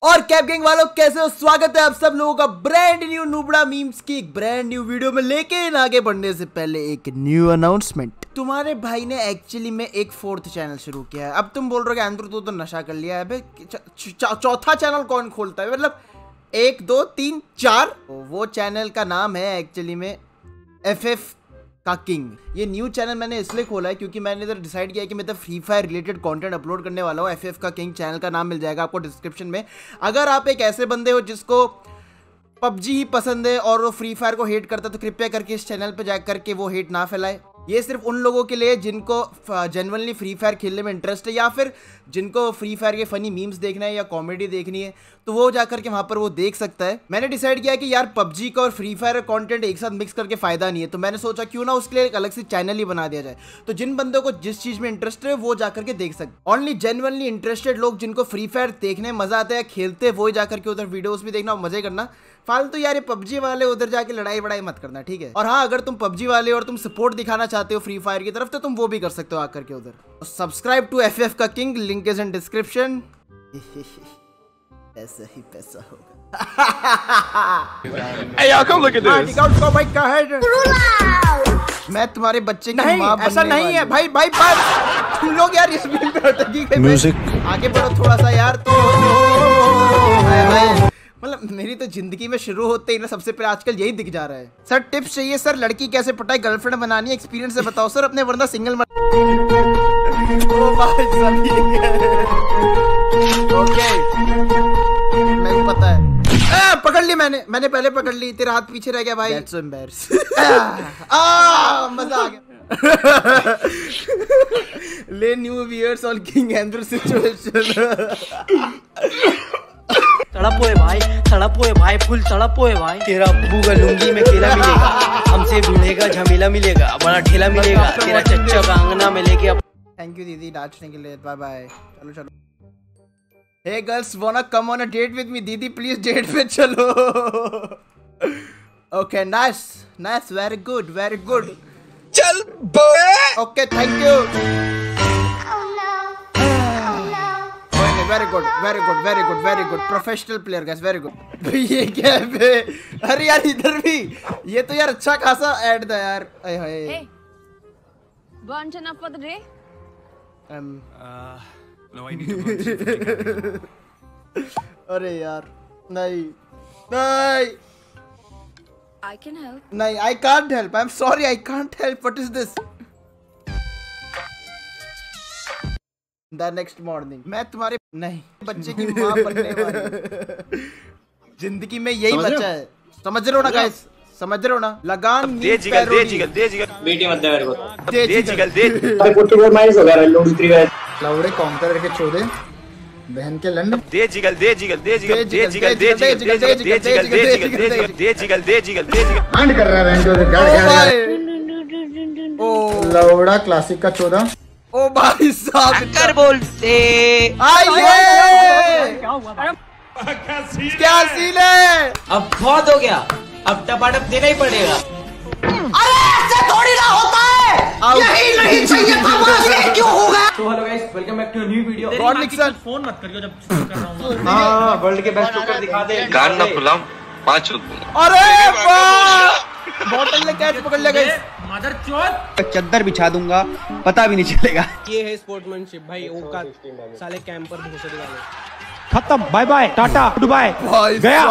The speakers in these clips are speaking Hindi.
और कैप गैंग वालों कैसे हो, स्वागत है आप सब लोगों का ब्रांड न्यू नुबड़ा मीम्स की एक ब्रांड न्यू वीडियो में। लेकिन आगे बढ़ने से पहले एक न्यू अनाउंसमेंट। तुम्हारे भाई ने एक्चुअली में एक 4th चैनल शुरू किया है। अब तुम बोल रहे हो कि तू तो नशा कर लिया है। चौथा चैनल कौन खोलता है? मतलब 1 2 3 4। वो चैनल का नाम है एक्चुअली में FF का किंग। ये न्यू चैनल मैंने इसलिए खोला है क्योंकि मैंने इधर डिसाइड किया कि मैं तो free fire related content upload करने वाला हूँ। FF का किंग चैनल का नाम मिल जाएगा आपको डिस्क्रिप्शन में। अगर आप एक ऐसे बंदे हो जिसको पबजी ही पसंद है और वो फ्री फायर को हेट करता है तो कृपया करके इस चैनल पे जा करके वो हेट ना फैलाए। ये सिर्फ उन लोगों के लिए जिनको जेन्युइनली फ्री फायर खेलने में इंटरेस्ट है या फिर जिनको फ्री फायर के फनी मीम्स देखना है या कॉमेडी देखनी है तो वो जाकर के वहाँ पर वो देख सकता है। मैंने डिसाइड किया कि यार पबजी का और फ्री फायर कंटेंट एक साथ मिक्स करके फायदा नहीं है, तो मैंने सोचा क्यों ना उसके लिए एक अलग से चैनल ही बना दिया जाए। तो जिन बंदों को जिस चीज में इंटरेस्ट है वो जाकर के देख सकते। ओनली जेन्युइनली इंटरेस्टेड लोग जिनको फ्री फायर देखने में मजा आता है खेलते वो ही जाकर के उधर वीडियोस भी देखना और मजे करना। फालतू यार ये पबजी वाले उधर जाके लड़ाई वड़ाई मत करना, ठीक है। और हाँ, अगर तुम पबजी वाले और तुम सपोर्ट दिखाना चाहते हो फ्री फायर की तरफ तो तुम वो भी कर सकते हो आकर के उधर। सब्सक्राइब टू FF का king, link is in description. ऐसा ही पैसा होगा। Hey, y'all, come look at this. मैं तुम्हारे बच्चे की माँ ऐसा नहीं है भाई। तुम लोग यार इस वीडियो पे अटकी म्यूजिक आगे बढ़ो थोड़ा सा यार। तो मतलब मेरी तो जिंदगी में शुरू होते ही ना सबसे पहले आजकल यही दिख जा रहा है। सर टिप्स चाहिए सर, लड़की कैसे पटाए, गर्लफ्रेंड बनानी है, एक्सपीरियंस से बताओ सर अपने, वरना सिंगल मत। ओ भाई ओके, मैं पता है। पकड़ ली मैंने पहले पकड़ ली, तेरा हाथ पीछे रह गया भाई। That's so embarrassing। मजा आ गया। ले new viewers on king Andrew situation. तड़प हुए भाई, फुल तड़प हुए भाई। तेरा अब्बू का लुंगी में केला मिलेगा, हमसे भिड़ेगा झमेला मिलेगा, बड़ा ठेला मिलेगा, तेरा चच्चा का अंगना में लेके। थैंक यू दीदी नाचने के लिए, बाय बाय। चलो hey girls wanna come on a date with me, दीदी प्लीज डेट पे चलो। Okay nice, very good. चल boy. Okay thank you. Very good professional player guys, very good. ये क्या है बे? अरे यार इधर भी ये तो यार अच्छा खासा ऐड था यार। Hey, burnt enough for the day? No, I need to run. अरे यार नहीं I can help. नहीं, I can't help. I'm sorry, I can't help. What is this? The next morning. मैं तुम्हारे नहीं बच्चे की माँ बनने वाली। जिंदगी में यही बचा है, समझ रहे हो ना गाइस, समझ रहे हो ना। लगान दे जिगल बेटी मत दे मेरे को, दे जिगल अरे 44 माइनस हो गया लोड 3 गए लाउडे काउंटर करके छोड़े बहन के लंड। दे जिगल हंड कर रहा है बहन को गाड़। ओ लाउडा क्लासिक का 14। ओ भाई साहब कर बोलते आइए, क्या सीन है? अब बहुत हो गया, अब टपाटप देना ही पड़ेगा। अरे ऐसे थोड़ी ना होता है, यही नहीं चाहिए था, ये क्यों होगा? तो hello guys, welcome back to a new video. God Nixon phone मत करियो जब शूट कर रहा हूं। हां वर्ल्ड के बेस्ट कुकर दिखा दे। गान ना खुलाम 5 अरे वाह, बॉटल ने कैच पकड़ लिया गाइस। मदर चोद चद्दर बिछा दूंगा, पता भी नहीं चलेगा। ये है स्पोर्ट्समैनशिप भाई। ओका साले कैंपर भूसे दिखाने। खत्म, बाय बाय, टाटा, गुड बाय, गया।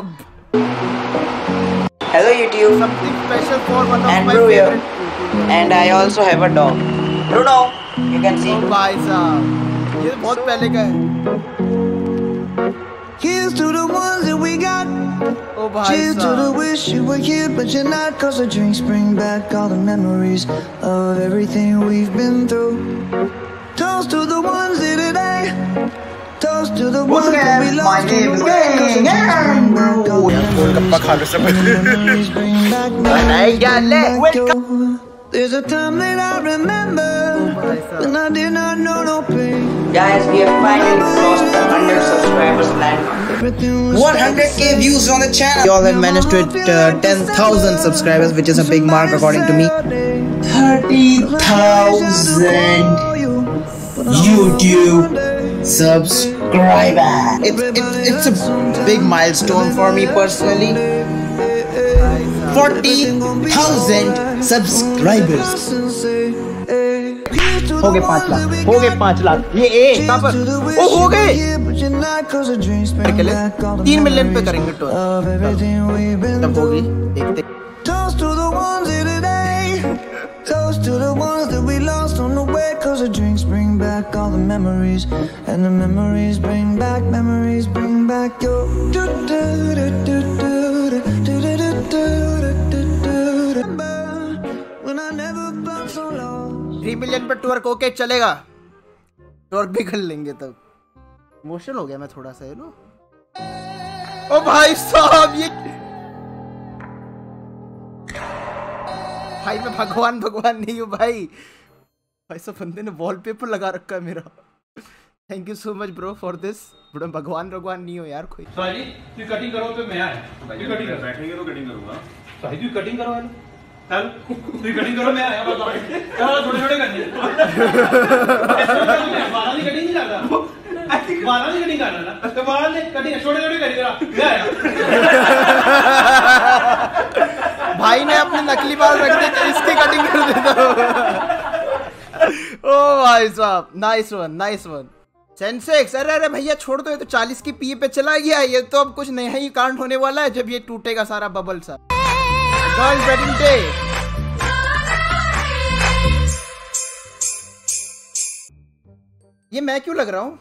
Hello YouTube, Something special for one of my Andrew here, favorite। and I also have a dog. Bruno, you can see. भाई साहब ये बहुत पहले का है। Here's to the ones that we got. ओ भाई Cheers to the साहब wish you were here, but you're not. 'Cause the drinks bring back all the memories of everything we've been through. Toast to the ones here today. Toast to the ones that we lost to the way. 'Cause the drinks bring back all the memories. Bring back memories. There's a time that I remember when I did not know no pain. Guys, we have finally crossed the 100 subscribers line. 100k views on the channel. you all have managed to hit 10,000 subscribers, which is a big mark according to me. 30,000 YouTube subscribers. subscriber. It's a big milestone for me personally. 40,000 subscribers. हो गए 5 लाख, हो गए 5 लाख। ये ए कहाँ पर? ओ हो गए। 3 मिलियन पे करेंगे टूर। तब होगी देखते। Toast to the ones here today. Toast to the ones that we lost on the way. 'Cause the drinks bring back all the memories, and the memories bring back your. When I never felt so lost. 3 million पे टूर ओके चलेगा। टूर भी कर लेंगे तब। इमोशनल हो गया मैं थोड़ा सा, नो। ओ भाई साहब ये भाई मैं भगवान नहीं हूँ भाई सब बंदे ने वॉलपेपर लगा रखा है मेरा। Thank you so much bro for this. बड़ा भगवान नहीं हो यार कोई। साहिल तू कटिंग करो तो मैं आए तू कटिंग कर बैठेंगे तो कटिंग करूंगा। साहिल तू कटिंग करो चल तू कटिंग करो मैं आया बस थोड़े करने 12 की कटिंग नहीं लगता 12 की कटिंग करना ना तो 12 की कटिंग छोटे करी जरा मैं आया। भाई ने अपने नकली बाल रख दिए तो इसकी कटिंग कर देता। ओ भाई साहब नाइस वन सेंसेक्स। अरे भैया छोड़ दो, ये तो 40 की पी पे चला गया। ये तो अब कुछ नया ही कांड होने वाला है जब ये टूटेगा सारा बबल सा। Girl wedding day. ये मैं क्यों लग रहा हूँ?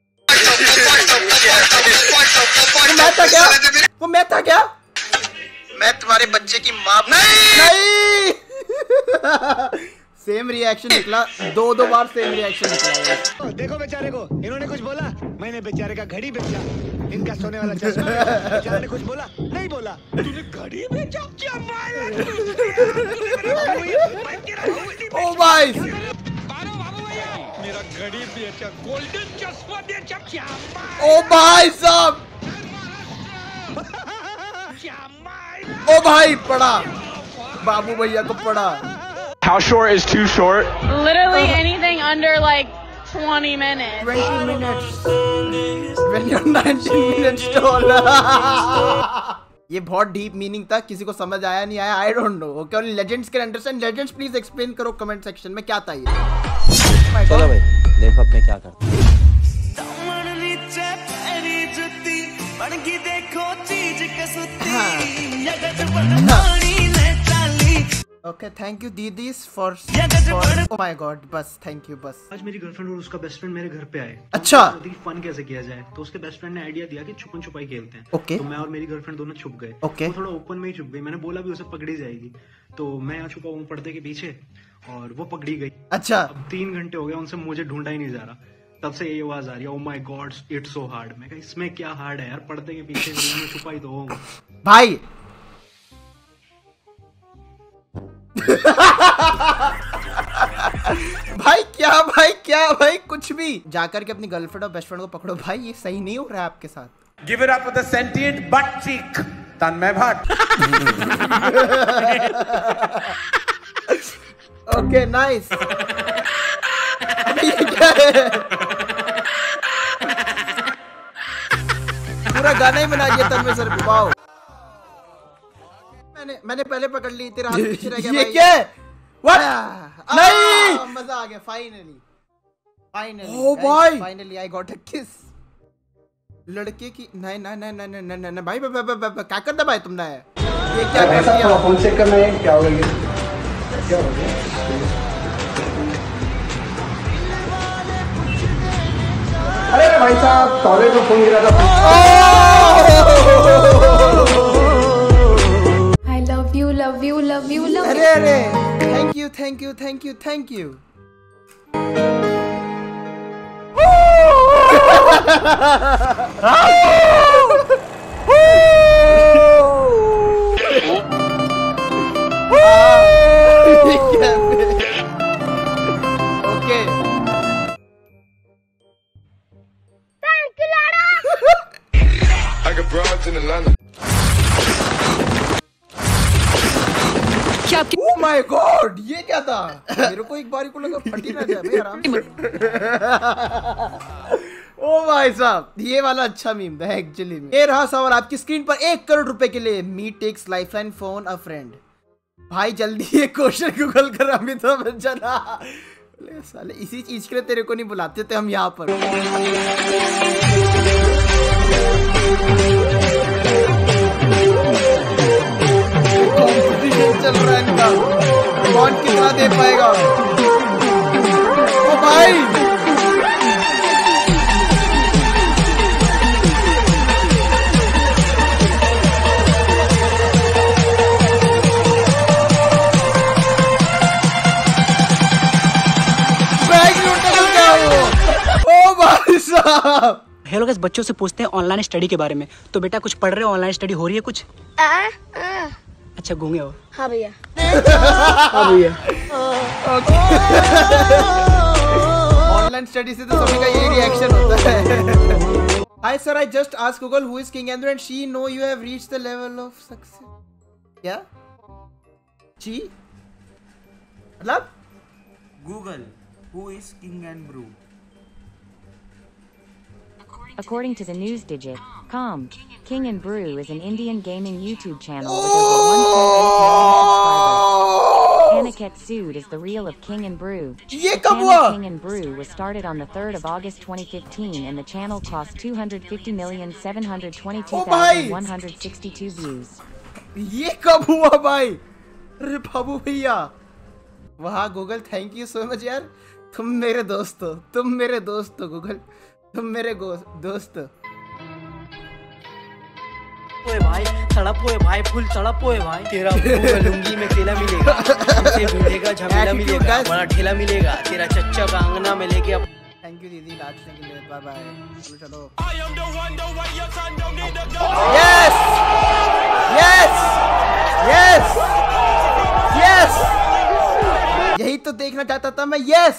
वो मैं था क्या? मैं तुम्हारे बच्चे की माँ नहीं। सेम रिएक्शन निकला, दो बार सेम रिएक्शन निकला। देखो बेचारे को, इन्होंने कुछ बोला, मैंने बेचारे का घड़ी बेचा, इनका सोने वाला चश्मा बेचारे ने कुछ बोला नहीं बोला, तूने घड़ी बेचा क्या मारा? ओ भाई मेरा घड़ी बेचा, गोल्डन चश्मा बेचा क्या? ओ भाई साहब ओ भाई पड़ा, बाबू भैया को पड़ा। How short is too short? Literally anything under like 20 minutes. 20 minutes. When you're 19 minutes tall. ये बहुत डीप मीनिंग था, किसी को समझ आया नहीं आया I don't know. Okay only legends can understand. Legends please explain करो कमेंट सेक्शन में क्या था ये। चलो भाई देखो अब मैं क्या करता हूँ। ओके थैंक यू दीदीस फॉर ओह माय गॉड बस थैंक यू बस। आज मेरी गर्लफ्रेंड और उसका बेस्ट फ्रेंड मेरे घर पे आए। अच्छा फन कैसे किया जाए, तो उसके बेस्ट फ्रेंड ने आइडिया दिया कि छुपन छुपाई खेलते हैं। ओके तो मैं और मेरी गर्लफ्रेंड दोनों छुप गए। ओके वो थोड़ा ओपन में ही छुप गई, मैंने बोला भी उसे पकड़ी जाएगी, तो मैं यहाँ छुपा हूँ पर्दे के पीछे और वो पकड़ी गई। अच्छा अब 3 घंटे हो गए उनसे मुझे ढूंढा ही नहीं जा रहा, तब से यही आवाज आ रही है oh my god it's so hard. मैं कहा इसमें क्या हार्ड है यार, पर्दे के पीछे छुपाई तो हूँ भाई। भाई कुछ भी जाकर के अपनी गर्लफ्रेंड और बेस्ट फ्रेंड को पकड़ो भाई, ये सही नहीं हो रहा है आपके साथ। Give it up with the sentient butt cheek Tanmay Bhat. Okay nice. क्या है? पूरा गाना ही बना दिया तन्मय सर पे। वाओ मैंने पहले पकड़ ली, तेरा हाथ पीछे रह गया। ये क्या है? नहीं मजा आ गया फाइनली। ओ भाई फाइनली आई गॉट अ किस। लड़के की नहीं भाई क्या कर दे भाई तुमने? ये क्या कर दिया? फोन चेक करना है क्या हो गया? क्या हो गया? अरे भाई साहब सॉरी को फोन गिरा था। Love you. अरे thank you. Okay Thank you, Lara. I got broads in Atlanta. Oh my God, ये क्या था? मेरे को एक बारी को लगा फटी ना जाए भाई आराम से। ओ भाई साहब, ये वाला अच्छा मीम था एक्चुअली में। ये रहा सवाल आपकी स्क्रीन पर 1 करोड़ रुपए के लिए। Me takes lifeline phone a friend. भाई जल्दी ये क्वेश्चन गूगल कर, अभी तो चला साले इसी चीज के लिए तेरे को नहीं बुलाते थे हम यहाँ पर। कॉम्पिटिशन चल रहा है इनका, कौन कितना दे पाएगा। ओ भाई हेलो गाइस, बच्चों से पूछते हैं ऑनलाइन स्टडी के बारे में। तो बेटा कुछ पढ़ रहे हो, ऑनलाइन स्टडी हो रही है कुछ? अच्छा गूंगे हो? हाँ भैया। हाँ भैया। ऑनलाइन स्टडी से तो सभी का यही रिएक्शन होता है। Hi sir, I just asked Google who is King Andrew and she know you have reached the level of success. क्या? जी? मतलब? Google, who is King Andrew? According to the news digit.com, King and Brew is an Indian gaming YouTube channel with over 1.8 million subscribers. Aniket Sood is the reel of King and Brew. The channel King and Brew was started on the 3rd of August 2015 and the channel crossed 250,722,162 views. ये कब हुआ भाई? अरे बाबू भैया, वाह Google, thank you so much यार। तुम मेरे दोस्त हो, तुम मेरे दोस्त हो गूगल, तुम मेरे दोस्त। ओए भाई तड़प हुए भाई, फुल तड़प हुए भाई। तेरा लुंगी में केला मिलेगा, मिलेगा झमेला मिलेगा, बड़ा ठेला मिलेगा, तेरा चच्चा का अंगना में लेके। थैंक यू दीदी नाचने के लिए, बाय बाय। चलो यस यस यस यस, यही तो देखना चाहता था मैं। यस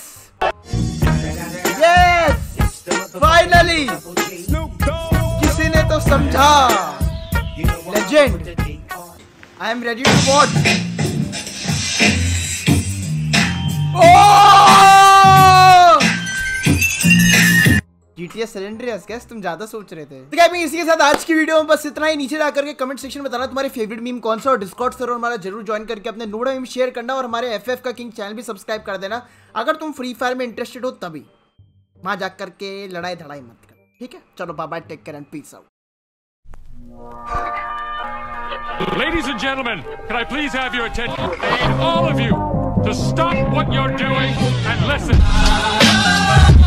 यस, फाइनली किसी ने तो समझा। Legend, I am ready to watch. GTA San Andreas, guess तुम ज्यादा सोच रहे थे। तो क्या इसी के साथ आज की वीडियो में बस इतना ही। नीचे जाकर के कमेंट सेक्शन में बताना तुम्हारे फेवरेट मीम कौन सा, और डिस्कॉर्ड सर्वर हमारा जरूर ज्वाइन करके अपने नूबड़ा मीम शेयर करना, और हमारे FF का किंग चैनल भी सब्सक्राइब कर देना अगर तुम फ्री फायर में इंटरेस्टेड हो तभी। वहां जाकर के लड़ाई धड़ाई मत कर, ठीक है? चलो bye bye, take care and peace out. Ladies and gentlemen, can I please have your attention? I need all of you to stop what you're doing and listen.